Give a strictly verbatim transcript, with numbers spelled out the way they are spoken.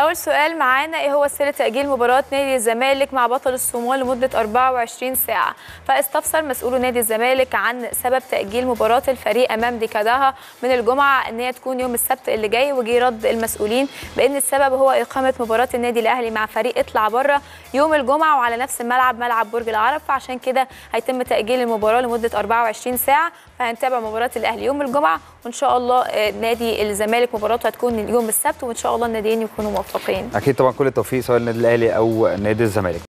أول سؤال معانا، إيه هو سر تأجيل مباراة نادي الزمالك مع بطل الصومال لمدة أربعة وعشرين ساعة؟ فاستفسر مسؤول نادي الزمالك عن سبب تأجيل مباراة الفريق أمام ديكاداها من الجمعة إن هي تكون يوم السبت اللي جاي، وجي رد المسؤولين بأن السبب هو إقامة مباراة النادي الأهلي مع فريق اطلع بره يوم الجمعة وعلى نفس الملعب ملعب برج العرب، فعشان كده هيتم تأجيل المباراة لمدة أربعة وعشرين ساعة. فهنتابع مباراة الأهلي يوم الجمعة، وإن شاء الله نادي الزمالك مباراته هتكون يوم السبت، وإن شاء الله الناديين يكونوا موفقين. اكيد طبعا كل التوفيق سواء النادي الاهلي او نادي الزمالك.